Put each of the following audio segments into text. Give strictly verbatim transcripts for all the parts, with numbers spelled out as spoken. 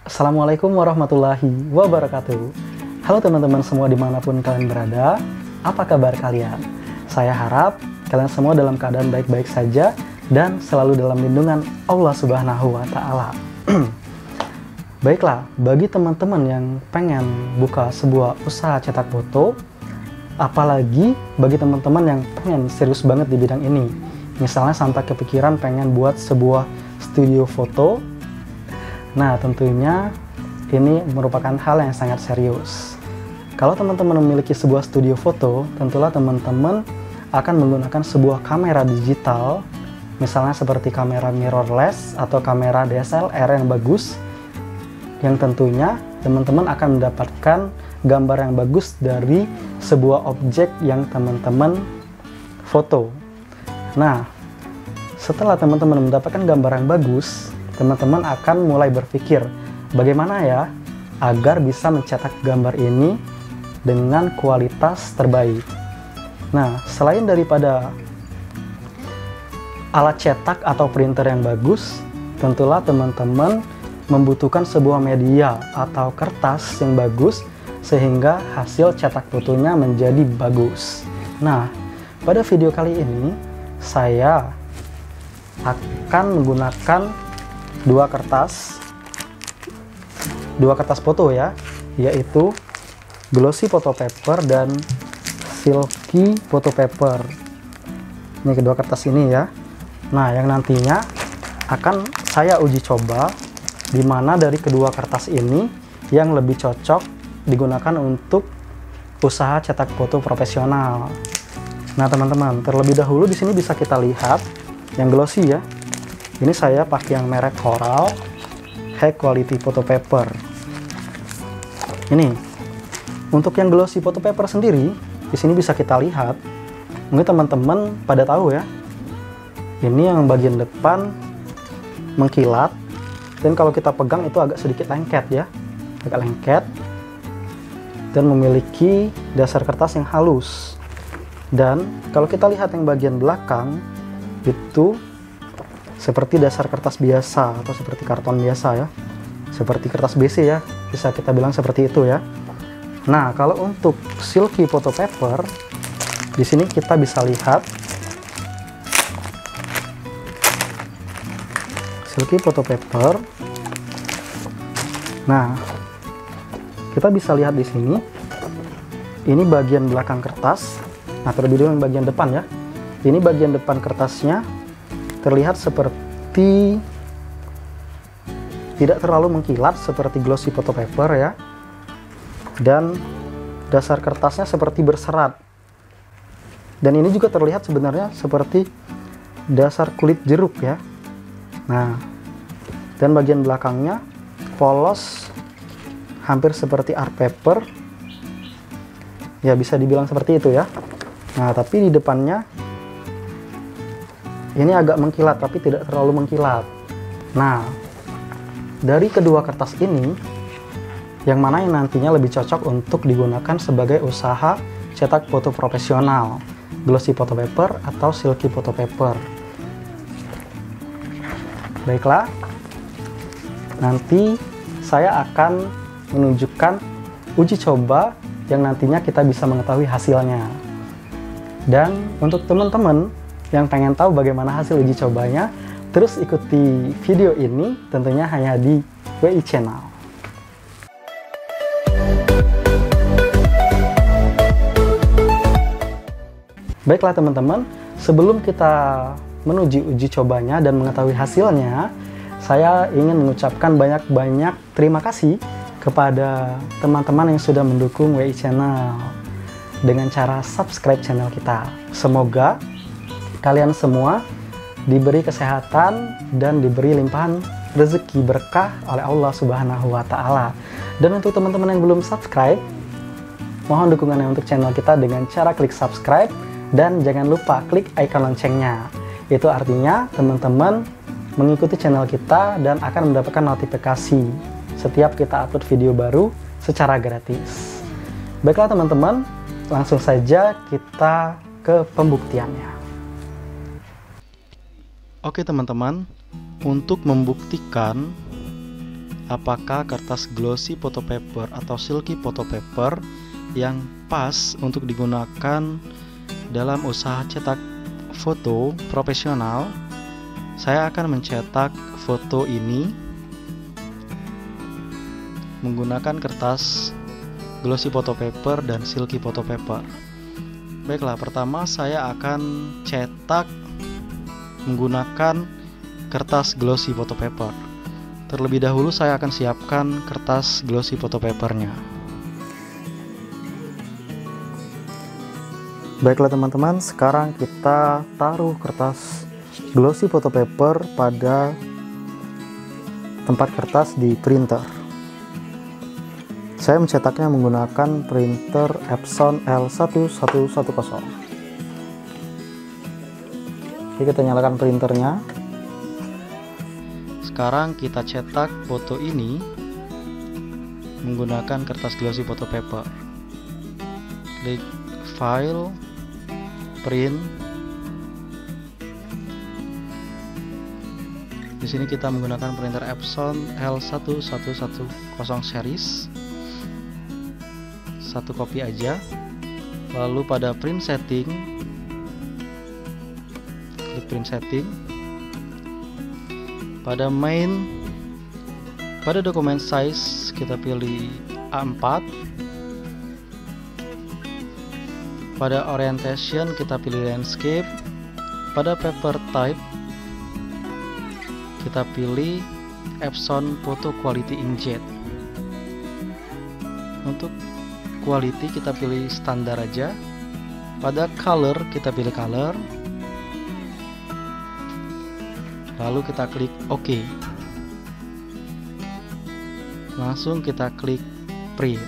Assalamualaikum warahmatullahi wabarakatuh. Halo teman-teman semua dimanapun kalian berada, apa kabar kalian? Saya harap kalian semua dalam keadaan baik-baik saja dan selalu dalam lindungan Allah Subhanahu wa Ta'ala. Baiklah, bagi teman-teman yang pengen buka sebuah usaha cetak foto, apalagi bagi teman-teman yang pengen serius banget di bidang ini, misalnya sampai kepikiran pengen buat sebuah studio foto. Nah, tentunya ini merupakan hal yang sangat serius. Kalau teman-teman memiliki sebuah studio foto, tentulah teman-teman akan menggunakan sebuah kamera digital, misalnya seperti kamera mirrorless atau kamera D S L R yang bagus, yang tentunya teman-teman akan mendapatkan gambar yang bagus dari sebuah objek yang teman-teman foto. Nah, setelah teman-teman mendapatkan gambar yang bagus, teman-teman akan mulai berpikir bagaimana ya agar bisa mencetak gambar ini dengan kualitas terbaik. Nah, selain daripada alat cetak atau printer yang bagus, tentulah teman-teman membutuhkan sebuah media atau kertas yang bagus sehingga hasil cetak fotonya menjadi bagus. Nah, pada video kali ini saya akan menggunakan dua kertas dua kertas foto ya, yaitu glossy photo paper dan silky photo paper. Ini kedua kertas ini ya. Nah, yang nantinya akan saya uji coba di mana dari kedua kertas ini yang lebih cocok digunakan untuk usaha cetak foto profesional. Nah, teman-teman, terlebih dahulu di sini bisa kita lihat yang glossy ya. Ini saya pakai yang merek Coral High Quality Photo Paper. Ini untuk yang glossy photo paper sendiri, di sini bisa kita lihat. Mungkin teman-teman pada tahu ya. Ini yang bagian depan mengkilat, dan kalau kita pegang itu agak sedikit lengket ya, agak lengket, dan memiliki dasar kertas yang halus. Dan kalau kita lihat yang bagian belakang itu seperti dasar kertas biasa atau seperti karton biasa ya, seperti kertas B C ya, bisa kita bilang seperti itu ya. Nah, kalau untuk silky photo paper, di sini kita bisa lihat silky photo paper. Nah, kita bisa lihat di sini, ini bagian belakang kertas. Nah, terlebih dahulu yang bagian depan ya. Ini bagian depan kertasnya terlihat seperti tidak terlalu mengkilat seperti glossy photo paper ya, dan dasar kertasnya seperti berserat, dan ini juga terlihat sebenarnya seperti dasar kulit jeruk ya. Nah, dan bagian belakangnya polos hampir seperti art paper ya, bisa dibilang seperti itu ya. Nah, tapi di depannya ini agak mengkilat tapi tidak terlalu mengkilat. Nah, dari kedua kertas ini, yang mana yang nantinya lebih cocok untuk digunakan sebagai usaha cetak foto profesional, glossy photo paper atau silky photo paper? Baiklah, nanti saya akan menunjukkan uji coba yang nantinya kita bisa mengetahui hasilnya. Dan untuk teman-teman yang pengen tahu bagaimana hasil uji cobanya, terus ikuti video ini tentunya hanya di W I Channel. Baiklah teman-teman, sebelum kita menuju uji cobanya dan mengetahui hasilnya, saya ingin mengucapkan banyak-banyak terima kasih kepada teman-teman yang sudah mendukung W I Channel dengan cara subscribe channel kita. Semoga kalian semua diberi kesehatan dan diberi limpahan rezeki berkah oleh Allah Subhanahu wa Ta'ala. Dan untuk teman-teman yang belum subscribe, mohon dukungannya untuk channel kita dengan cara klik subscribe, dan jangan lupa klik icon loncengnya. Itu artinya teman-teman mengikuti channel kita dan akan mendapatkan notifikasi setiap kita upload video baru secara gratis. Baiklah teman-teman, langsung saja kita ke pembuktiannya. Oke teman-teman, untuk membuktikan apakah kertas glossy photo paper atau silky photo paper yang pas untuk digunakan dalam usaha cetak foto profesional. Saya akan mencetak foto ini menggunakan kertas glossy photo paper dan silky photo paper. Baiklah, pertama saya akan cetak menggunakan kertas glossy photo paper. Terlebih dahulu saya akan siapkan kertas glossy photo papernya. Baiklah teman-teman, sekarang kita taruh kertas glossy photo paper pada tempat kertas di printer. Saya mencetaknya menggunakan printer Epson L satu satu satu nol. Oke, kita nyalakan printernya. Sekarang kita cetak foto ini menggunakan kertas glossy photo paper. Klik file, print. Di sini kita menggunakan printer Epson L satu satu satu nol series. Satu kopi aja. Lalu pada print setting, klik print setting. Pada main, pada dokumen size kita pilih A empat. Pada orientation kita pilih landscape. Pada paper type kita pilih Epson Photo Quality Inkjet. Untuk quality kita pilih standar aja. Pada color kita pilih color. Lalu kita klik OK. Langsung kita klik print.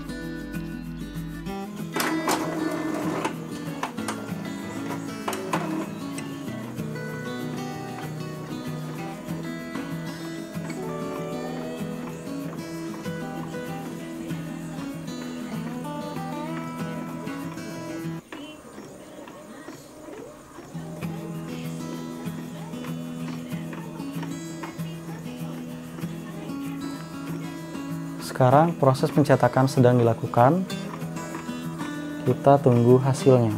Sekarang proses pencetakan sedang dilakukan. Kita tunggu hasilnya.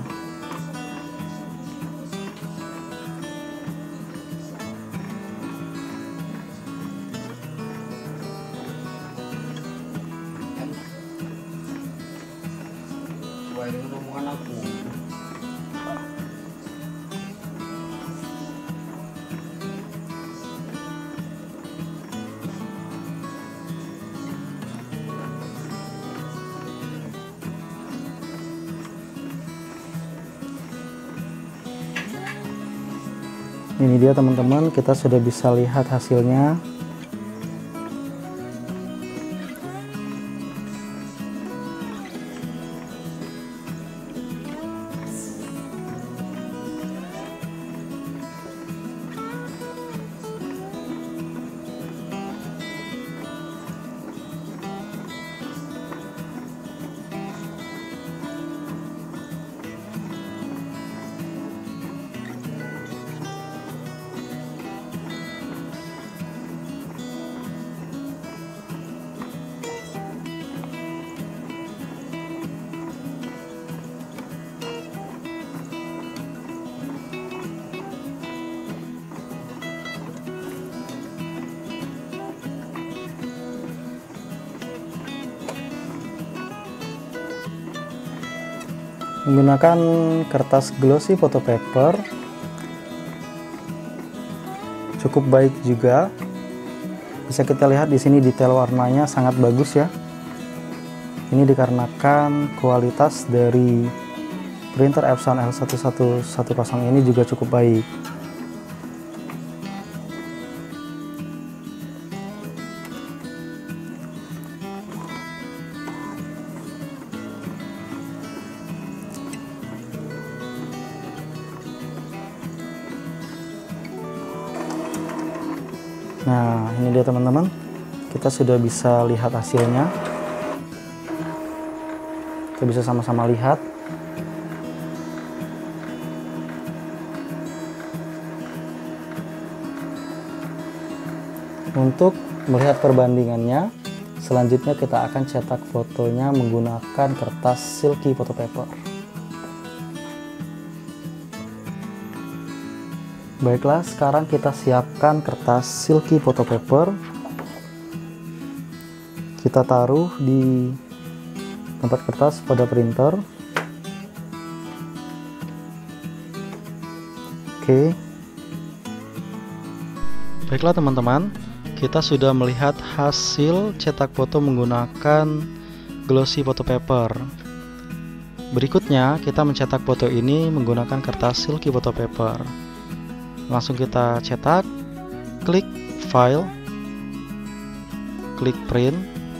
Ini dia teman-teman, kita sudah bisa lihat hasilnya. Menggunakan kertas glossy photo paper cukup baik juga. Bisa kita lihat di sini detail warnanya sangat bagus ya. Ini dikarenakan kualitas dari printer Epson L satu satu satu nol ini juga cukup baik. Nah, ini dia teman-teman, kita sudah bisa lihat hasilnya. Kita bisa sama-sama lihat. Untuk melihat perbandingannya, selanjutnya kita akan cetak fotonya menggunakan kertas silky photo paper. Baiklah, sekarang kita siapkan kertas silky photo paper. Kita taruh di tempat kertas pada printer. Oke. Baiklah teman-teman, kita sudah melihat hasil cetak foto menggunakan glossy photo paper. Berikutnya kita mencetak foto ini menggunakan kertas silky photo paper. Langsung kita cetak, klik file, klik print.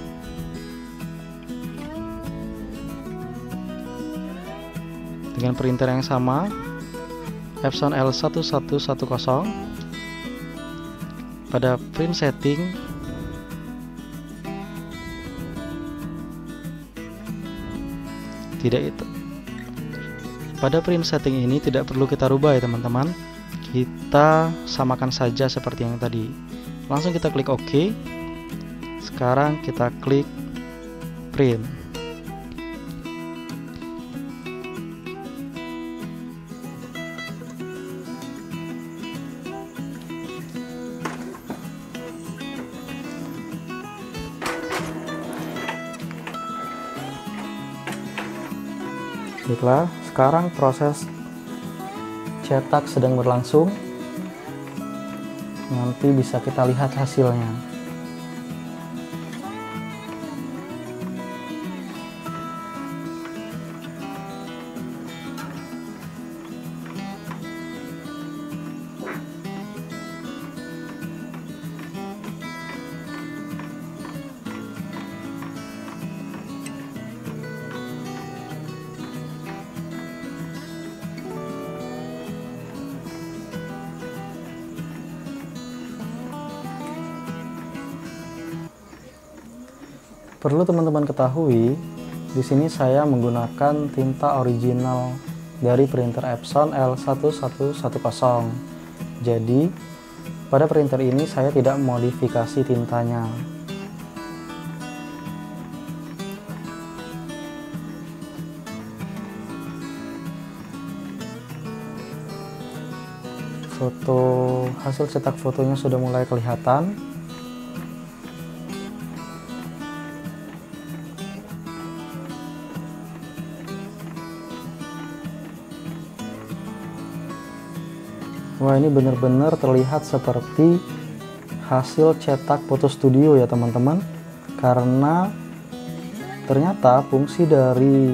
Dengan printer yang sama, Epson L satu satu satu nol. Pada print setting, tidak itu. Pada print setting ini tidak perlu kita rubah ya teman-teman. Kita samakan saja seperti yang tadi. Langsung kita klik OK. Sekarang kita klik print. Baiklah, sekarang proses cetak sedang berlangsung. Nanti bisa kita lihat hasilnya. Perlu teman-teman ketahui, di sini saya menggunakan tinta original dari printer Epson L satu satu satu nol. Jadi, pada printer ini saya tidak modifikasi tintanya. Foto hasil cetak fotonya sudah mulai kelihatan. Wah, ini benar-benar terlihat seperti hasil cetak foto studio ya teman-teman, karena ternyata fungsi dari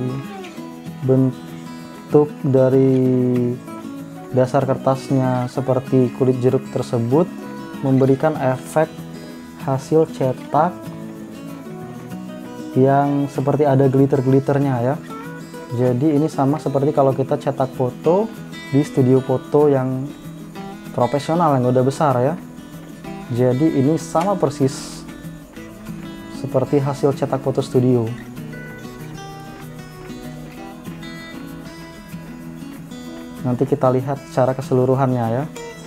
bentuk dari dasar kertasnya seperti kulit jeruk tersebut memberikan efek hasil cetak yang seperti ada glitter-glitternya ya. Jadi ini sama seperti kalau kita cetak foto di studio foto yang profesional yang udah besar ya. Jadi ini sama persis seperti hasil cetak foto studio. Nanti kita lihat secara keseluruhannya ya.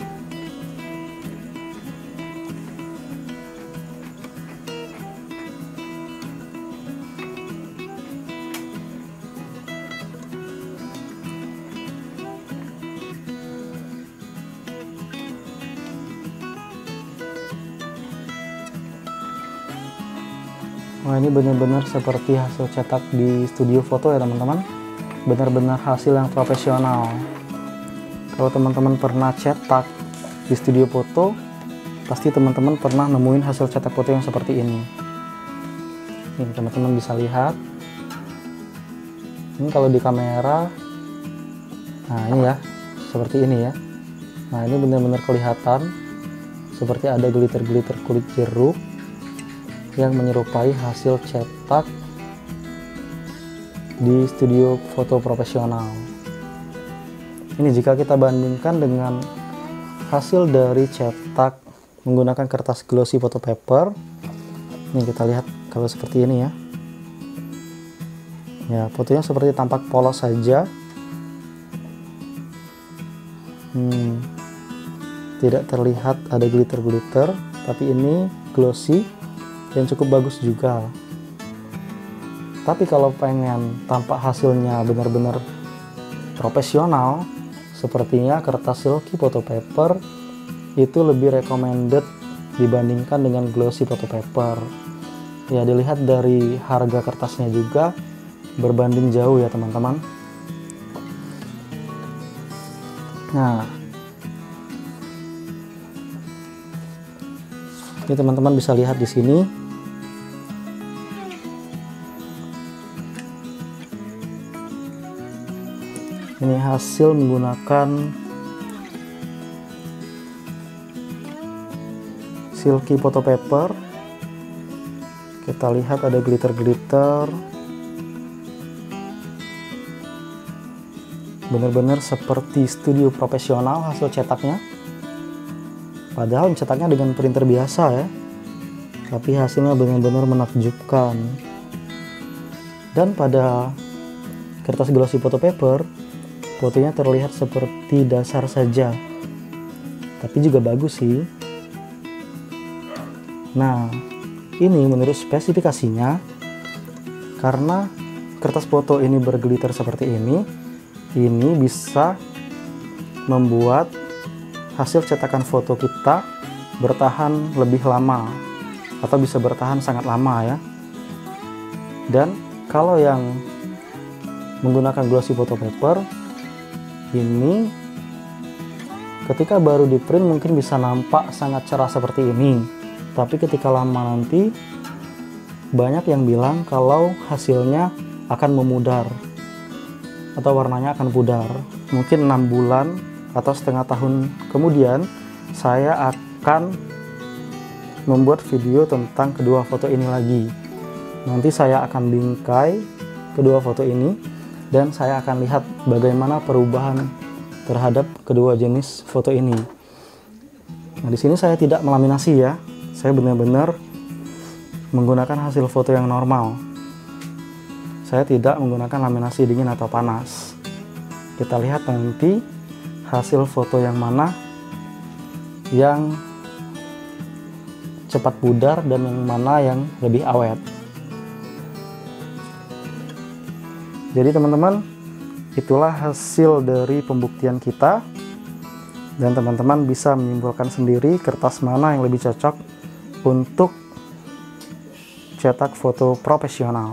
Wah, ini benar-benar seperti hasil cetak di studio foto ya teman-teman. Benar-benar hasil yang profesional. Kalau teman-teman pernah cetak di studio foto, pasti teman-teman pernah nemuin hasil cetak foto yang seperti ini. Ini teman-teman bisa lihat. Ini kalau di kamera, nah ini ya, seperti ini ya. Nah, ini benar-benar kelihatan seperti ada glitter-glitter kulit jeruk yang menyerupai hasil cetak di studio foto profesional. Ini jika kita bandingkan dengan hasil dari cetak menggunakan kertas glossy photo paper. Ini kita lihat kalau seperti ini ya. Ya, fotonya seperti tampak polos saja. Hmm, tidak terlihat ada glitter-glitter, tapi ini glossy dan cukup bagus juga. Tapi kalau pengen tampak hasilnya benar-benar profesional, sepertinya kertas silky photo paper itu lebih recommended dibandingkan dengan glossy photo paper. Ya, dilihat dari harga kertasnya juga berbanding jauh ya teman-teman. Nah, ini teman-teman bisa lihat di sini. Ini hasil menggunakan silky photo paper. Kita lihat ada glitter-glitter. Benar-benar seperti studio profesional hasil cetaknya. Padahal cetaknya dengan printer biasa ya. Tapi hasilnya benar-benar menakjubkan. Dan pada kertas glossy photo paper, fotonya terlihat seperti dasar saja, tapi juga bagus sih. Nah, ini menurut spesifikasinya, karena kertas foto ini berglitter seperti ini, ini bisa membuat hasil cetakan foto kita bertahan lebih lama, atau bisa bertahan sangat lama ya. Dan kalau yang menggunakan glossy photo paper, ini ketika baru di print mungkin bisa nampak sangat cerah seperti ini, tapi ketika lama nanti banyak yang bilang kalau hasilnya akan memudar atau warnanya akan pudar. Mungkin enam bulan atau setengah tahun kemudian saya akan membuat video tentang kedua foto ini lagi. Nanti saya akan bingkai kedua foto ini dan saya akan lihat bagaimana perubahan terhadap kedua jenis foto ini. Nah, di sini saya tidak melaminasi ya. Saya benar-benar menggunakan hasil foto yang normal. Saya tidak menggunakan laminasi dingin atau panas. Kita lihat nanti hasil foto yang mana yang cepat pudar dan yang mana yang lebih awet. Jadi teman-teman, itulah hasil dari pembuktian kita, dan teman-teman bisa menyimpulkan sendiri kertas mana yang lebih cocok untuk cetak foto profesional.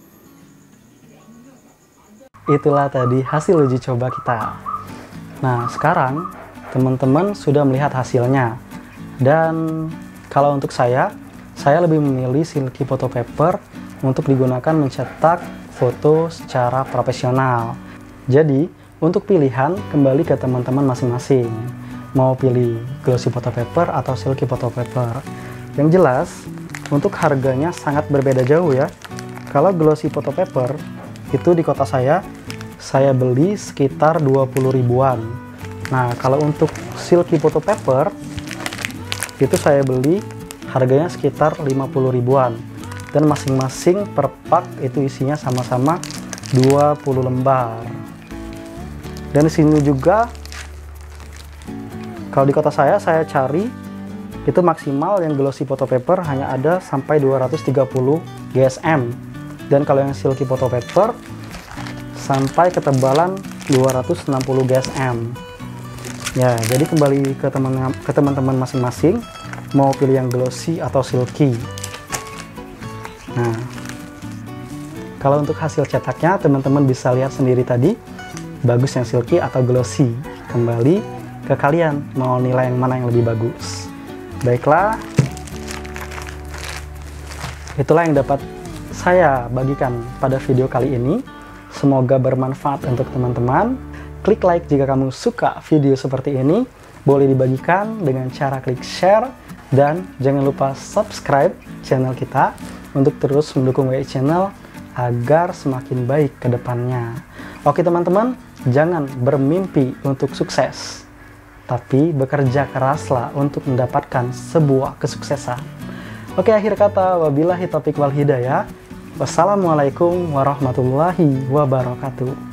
Itulah tadi hasil uji coba kita. Nah, sekarang teman-teman sudah melihat hasilnya, dan kalau untuk saya, saya lebih memilih silky photo paper untuk digunakan mencetak foto secara profesional. Jadi, untuk pilihan kembali ke teman-teman masing-masing. Mau pilih glossy photo paper atau silky photo paper. Yang jelas, untuk harganya sangat berbeda jauh ya. Kalau glossy photo paper, itu di kota saya, saya beli sekitar dua puluh ribuan. Nah, kalau untuk silky photo paper, itu saya beli harganya sekitar lima puluh ribuan. Dan masing-masing per pak itu isinya sama-sama dua puluh lembar. Dan di sini juga, kalau di kota saya, saya cari itu maksimal yang glossy photo paper hanya ada sampai dua ratus tiga puluh G S M. Dan kalau yang silky photo paper sampai ketebalan dua ratus enam puluh G S M. Ya, jadi kembali ke teman ke teman-teman masing-masing mau pilih yang glossy atau silky. Nah, kalau untuk hasil cetaknya teman-teman bisa lihat sendiri tadi, bagus yang silky atau glossy. Kembali ke kalian mau nilai yang mana yang lebih bagus. Baiklah, itulah yang dapat saya bagikan pada video kali ini. Semoga bermanfaat untuk teman-teman. Klik like jika kamu suka video seperti ini. Boleh dibagikan dengan cara klik share. Dan jangan lupa subscribe channel kita untuk terus mendukung W I Channel agar semakin baik ke depannya. Oke teman-teman, jangan bermimpi untuk sukses, tapi bekerja keraslah untuk mendapatkan sebuah kesuksesan. Oke, akhir kata, wabillahi taufiq wal hidayah. Wassalamualaikum warahmatullahi wabarakatuh.